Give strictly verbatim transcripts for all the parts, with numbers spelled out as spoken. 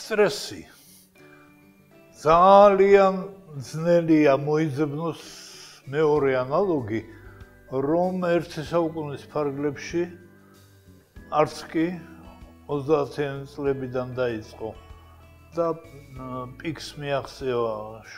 სტრესი ძალიან ძნელია მოიძებნოს მეორე ანალოგი, რომ ერთი საუკუნის ფარგლებში არც კი ოცდაათიანი წლებიდან დაიწყო და პიკს მიაღწევა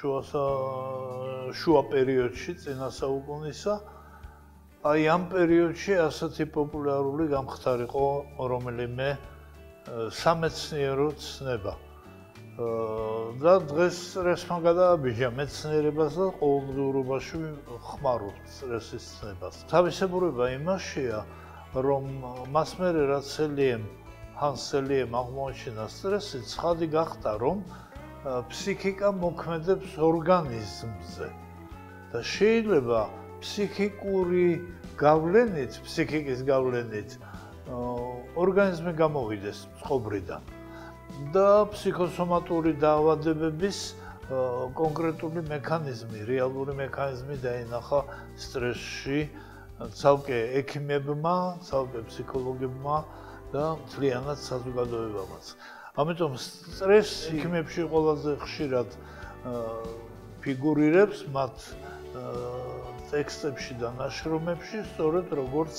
შუა პერიოდში, წინა საუკუნისა. აი ამ პერიოდში ასეთი პოპულარული გამხდარიყო რომელიმე სამეცნიერო ცნება. და დღეს სტრესმა გადააბიჯა მეცნიერებას და ყოველდღიურობაში ხმარობთ სტრესის ცნებას. თავისებურება იმაშია, რომ მას მერე რაც სელიემ ჰანს სელიემ აღმოაჩინა სტრესი, ცხადი გახდა, რომ ფსიქიკა მოქმედებს ორგანიზმზე და შეიძლება ფსიქიკური გავლენით, ფსიქიკის გავლენით ორგანიზმი გამოვიდეს წყობრიდან და ფსიქოსომატური დაავადებების კონკრეტული მექანიზმი, რეალური მექანიზმი დაინახა სტრესში ცალკე ექიმებმა, ცალკე ფსიქოლოგებმა და მთლიანად საზოგადოებამაც. ამიტომ სტრესი ექიმებში ყველაზე ხშირად ფიგურირებს მათ ტექსტებში და ნაშრომებში, სწორედ როგორც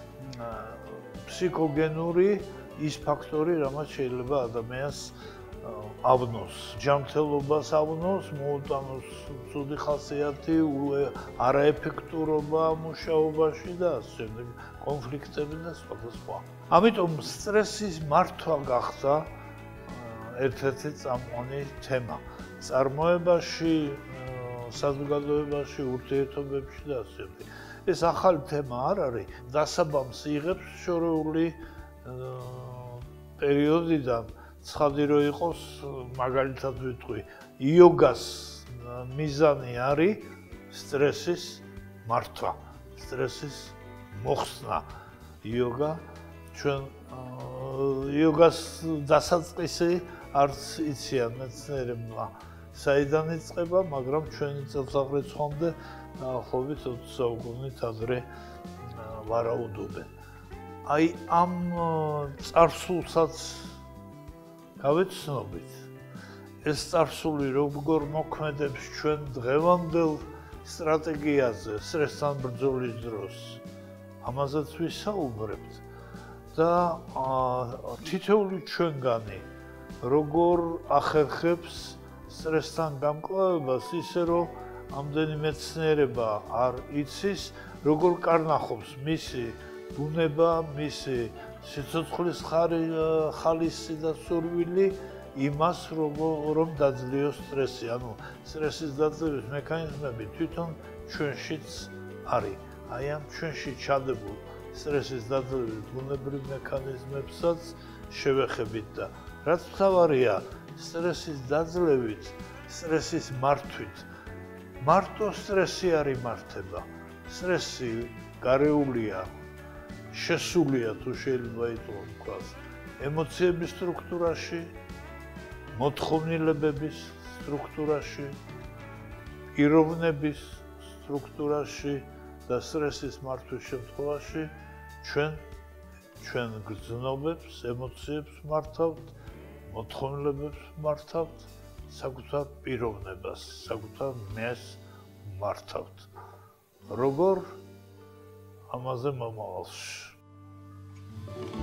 ფსიქოგენური ის ფაქტორი, რამაც შეიძლება ადამიანს ავნოს, ჯანმრთელობას ავნოს, მოუტანოს ცუდი ხასიათი, არაეფექტურობა მუშაობაში და ასე შემდეგ, კონფლიქტები და სხვა და სხვა. ამიტომ სტრესის მართვა გახდა ერთ-ერთი წამყვანი თემა წარმოებაში, საზოგადოებაში, ურთიერთობებში და ასე შემდეგ. ეს ახალი თემა არ არის, დასაბამს იღებს შორეული პერიოდიდან, ცხადი რო იყოს, მაგალითად ვიტყვი, იოგას მიზანი არის სტრესის მართვა, სტრესის მოხსნა. იოგა ჩვენ იოგას დასაწყისი არც იციან მეცნიერებმა, საიდან იწყება, მაგრამ ჩვენი წელთაღრიცხვამდე დაახლოებით ოცი საუკუნით ადრე ვარაუდობენ. აი ამ წარსულსაც გავეცნობით. ეს წარსული როგორ მოქმედებს ჩვენ დღევანდელ სტრატეგიაზე, სტრესთან ბრძოლის დროს. ამაზეც ვისაუბრებთ და თითოეული ჩვენგანი როგორ ახერხებს სტრესთან გამკლავებას, ისე რომ ამდენი მეცნიერება არ იცის, როგორ კარნახობს მისი ბუნება, მისი სიცოცხლის ხალისი და სურვილი იმას, რომ დაძლიოს სტრესი. ანუ სტრესის დაძლევის მექანიზმები თვითონ ჩვენშიც არის. აი ამ ჩვენში ჩადებულ სტრესის დაძლევის ბუნებრივ მექანიზმებსაც შევეხებით და რაც მთავარია, სტრესის დაძლევით, სტრესის მართვით, მარტო სტრესი არ იმართება. სტრესი გარეულია, შესულია თუ შეიძლება ითქვას თქვას, ემოციების სტრუქტურაში, მოთხოვნილებების სტრუქტურაში, პიროვნების სტრუქტურაში და სტრესის მართვის შემთხვევაში ჩვენ ჩვენ გრძნობებს, ემოციებს მართავთ, მოთხოვნილებებს მართავთ, საკუთარ პიროვნებას, საკუთარ მეს მართავთ. როგორ? ამაზე მომავალში.